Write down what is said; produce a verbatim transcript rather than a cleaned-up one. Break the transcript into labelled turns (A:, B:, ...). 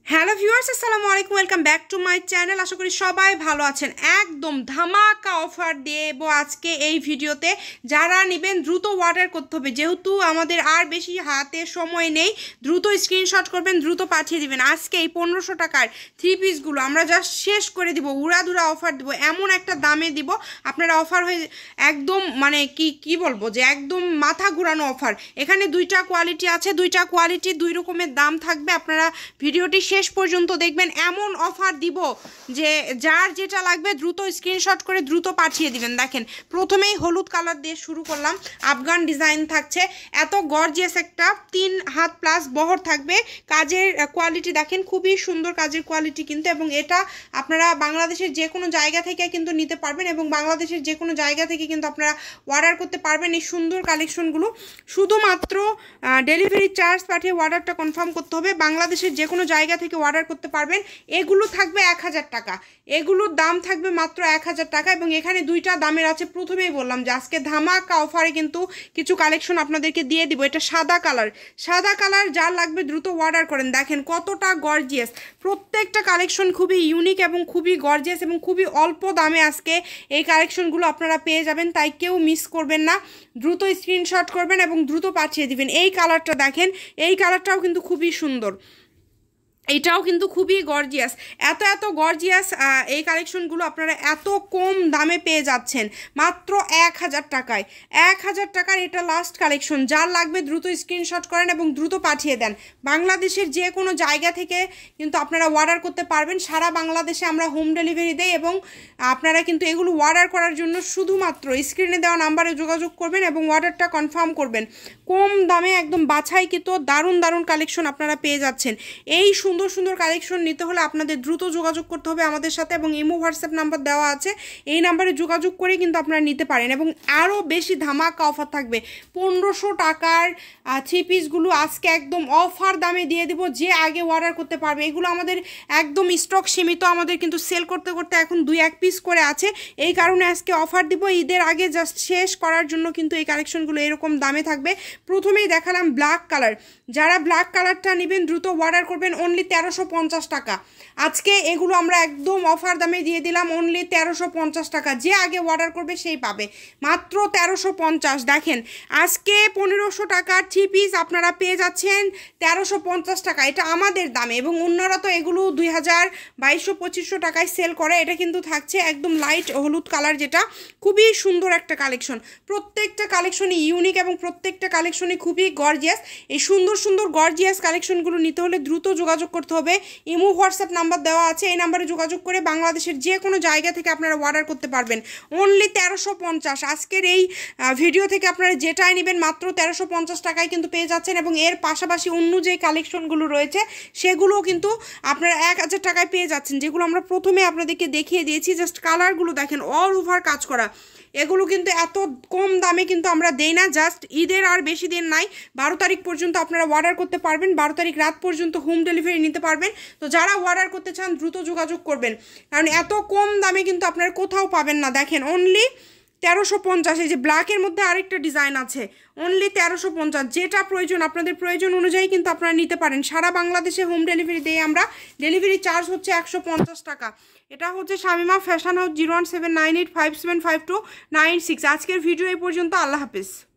A: Hello viewers, আসসালামু আলাইকুম। Welcome back to my channel. আশা করি সবাই ভালো আছেন। একদম ধামাকা অফার দেব আজকে এই ভিডিওতে। যারা নেবেন দ্রুত অর্ডার করতে হবে, যেহেতু আমাদের আর বেশি হাতে সময় নেই। দ্রুত স্ক্রিনশট করবেন, দ্রুত পাঠিয়ে দিবেন। আজকে এই পনেরোশো টাকার থ্রি পিসগুলো আমরা জাস্ট শেষ করে দিব, উড়াধুরা অফার দিব, এমন একটা দামে দিব আপনারা অফার হয়ে একদম মানে কি কি বলবো যে একদম মাথা ঘুরানো অফার। এখানে দুইটা কোয়ালিটি আছে, দুইটা কোয়ালিটি দুই রকমের দাম থাকবে। আপনারা ভিডিওটি শেষ পর্যন্ত দেখবেন। এমন অফার দিব যে যার যেটা লাগবে দ্রুত স্ক্রিনশট করে দ্রুত পাঠিয়ে দিবেন। দেখেন প্রথমেই হলুদ কালার দিয়ে শুরু করলাম, আফগান ডিজাইন থাকছে, এত গর্জিয়াস একটা তিন হাত প্লাস বহর থাকবে। কাজের কোয়ালিটি দেখেন, খুবই সুন্দর কাজের কোয়ালিটি কিন্তু। এবং এটা আপনারা বাংলাদেশের যে কোনো জায়গা থেকে কিন্তু নিতে পারবেন, এবং বাংলাদেশের যে কোনো জায়গা থেকে কিন্তু আপনারা অর্ডার করতে পারবেন এই সুন্দর কালেকশনগুলো। শুধুমাত্র ডেলিভারি চার্জ পাঠিয়ে অর্ডারটা কনফার্ম করতে হবে। বাংলাদেশের যে কোনো জায়গা থেকে অর্ডার করতে পারবেন। এগুলো থাকবে এক হাজার টাকা, এগুলোর দাম থাকবে মাত্র এক হাজার টাকা। এবং এখানে দুইটা দামের আছে। প্রথমেই বললাম যে আজকে ধামাকা অফারে কিন্তু কিছু কালেকশন আপনাদেরকে দিয়ে দিব। এটা সাদা কালার, সাদা কালার যার লাগবে দ্রুত অর্ডার করেন। দেখেন কতটা গর্জিয়াস, প্রত্যেকটা কালেকশন খুবই ইউনিক এবং খুবই গর্জিয়াস এবং খুবই অল্প দামে আজকে এই কালেকশনগুলো আপনারা পেয়ে যাবেন। তাই কেউ মিস করবেন না, দ্রুত স্ক্রিনশট করবেন এবং দ্রুত পাঠিয়ে দিবেন। এই কালারটা দেখেন, এই কালারটাও কিন্তু খুবই সুন্দর, এটাও কিন্তু খুবই গর্জিয়াস। এত এত গর্জিয়াস এই কালেকশনগুলো আপনারা এত কম দামে পেয়ে যাচ্ছেন মাত্র এক হাজার টাকায়। এক হাজার টাকার এটা লাস্ট কালেকশন। যার লাগবে দ্রুত স্ক্রিনশট করেন এবং দ্রুত পাঠিয়ে দেন। বাংলাদেশের যে কোনো জায়গা থেকে কিন্তু আপনারা অর্ডার করতে পারবেন। সারা বাংলাদেশে আমরা হোম ডেলিভারি দেই। এবং আপনারা কিন্তু এগুলো অর্ডার করার জন্য শুধুমাত্র স্ক্রিনে দেওয়া নাম্বারে যোগাযোগ করবেন এবং অর্ডারটা কনফার্ম করবেন। কম দামে একদম বাছাইকৃত দারুণ দারুণ কালেকশন আপনারা পেয়ে যাচ্ছেন। এই সুন্দর সুন্দর কালেকশন নিতে হলে আপনাদের দ্রুত যোগাযোগ করতে হবে আমাদের সাথে, এবং ইমো হোয়াটসঅ্যাপ নাম্বার দেওয়া আছে, এই নাম্বারে যোগাযোগ করে কিন্তু আপনারা নিতে পারেন। এবং আরও বেশি ধামাকা অফার থাকবে। পনেরোশো টাকার থ্রি পিসগুলো আজকে একদম অফার দামে দিয়ে দিব। যে আগে অর্ডার করতে পারবে, এগুলো আমাদের একদম স্টক সীমিত, আমাদের কিন্তু সেল করতে করতে এখন দুই এক পিস করে আছে। এই কারণে আজকে অফার দিব ঈদের আগে, জাস্ট শেষ করার জন্য কিন্তু এই কালেকশনগুলো এরকম দামে থাকবে। প্রথমেই দেখালাম ব্ল্যাক কালার, যারা ব্ল্যাক কালারটা নেবেন দ্রুত অর্ডার করবেন। অনলি তেরোশো পঞ্চাশ টাকা আজকে এগুলো আমরা একদম অফার দামে দিয়ে দিলাম, অনলি তেরোশো পঞ্চাশ টাকা। যে আগে অর্ডার করবে সেই পাবে, মাত্র তেরোশো পঞ্চাশ। দেখেন আজকে পনেরোশো টাকার থ্রি পিস আপনারা পেয়ে যাচ্ছেন তেরোশো পঞ্চাশ টাকা। এটা আমাদের দামে, এবং অন্যরা তো এগুলো দুই হাজার বাইশশো পঁচিশশো টাকায় সেল করে। এটা কিন্তু থাকছে একদম লাইট হলুদ কালার, যেটা খুবই সুন্দর একটা কালেকশন। প্রত্যেকটা কালেকশনই ইউনিক এবং প্রত্যেকটা কালেকশনই খুবই গর্জিয়াস। এই সুন্দর সুন্দর গর্জিয়াস কালেকশনগুলো নিতে হলে দ্রুত যোগাযোগ করতে হবে। ইমো হোয়াটসঅ্যাপ নাম্বার দেওয়া আছে, এই নাম্বারে যোগাযোগ করে বাংলাদেশের যে কোনো জায়গা থেকে আপনারা অর্ডার করতে পারবেন। অনলি তেরোশো পঞ্চাশ। আজকের এই ভিডিও থেকে আপনারা যেটাই নেবেন মাত্র তেরোশো পঞ্চাশ টাকায় কিন্তু পেয়ে যাচ্ছেন। এবং এর পাশাপাশি অন্য যে কালেকশনগুলো রয়েছে সেগুলোও কিন্তু আপনারা এক হাজার টাকায় পেয়ে যাচ্ছেন, যেগুলো আমরা প্রথমে আপনাদেরকে দেখিয়ে দিয়েছি। জাস্ট কালারগুলো দেখেন, অল ওভার কাজ করা। এগুলো কিন্তু এত কম দামে কিন্তু আমরা দেই না। জাস্ট ঈদের আর বেশি দিন নাই, বারো তারিখ পর্যন্ত আপনারা অর্ডার করতে পারবেন। বারো তারিখ রাত পর্যন্ত হোম ডেলিভারি নিতে পারবেন। তো যারা অর্ডার করতে চান দ্রুত যোগাযোগ করবেন, কারণ এত কম দামে কিন্তু আপনারা কোথাও পাবেন না। দেখেন অনলি তেরোশো পঞ্চাশ। এই যে ব্ল্যাকের মধ্যে আরেকটা ডিজাইন আছে, অনলি তেরোশো পঞ্চাশ। যেটা প্রয়োজন আপনাদের প্রয়োজন অনুযায়ী কিন্তু আপনারা নিতে পারেন। সারা বাংলাদেশে হোম ডেলিভারি দেই আমরা। ডেলিভারি চার্জ হচ্ছে একশো পঞ্চাশ টাকা। এটা হচ্ছে Shamima fashion house, zero one seven nine eight five seven five two nine six. আজকের ভিডিও এই পর্যন্ত। আল্লাহ হাফিজ।